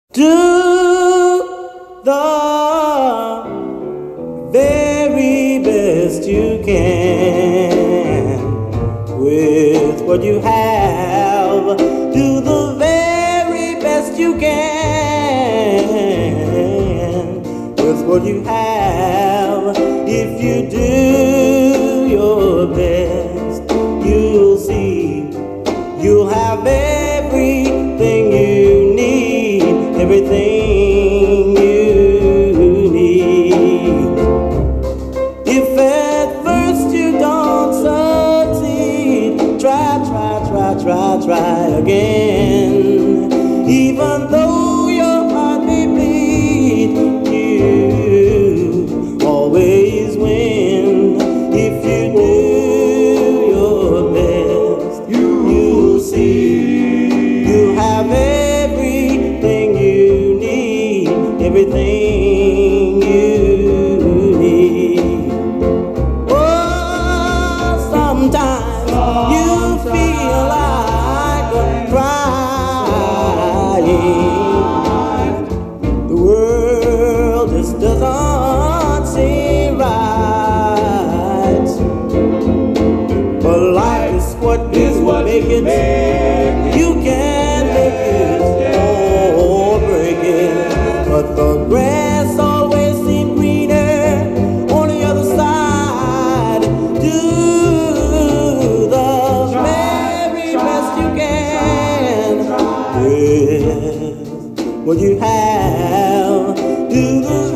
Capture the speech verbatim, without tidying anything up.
Do the very best you can with what you have. Do the very best you can with what you have. If you do your best, you'll see you'll have everything you need, everything you need. If at first you don't succeed, try, try, try, try, try again. Even though your heart may bleed, you always win. If you do your best, you'll see you have everything you need, everything you need. Oh, sometimes you feel like crying. The world just doesn't seem right. But life is what is what make it. You can make it or break it. But the grass always seems greener on the other side. Do the very best you can with what you have. Do the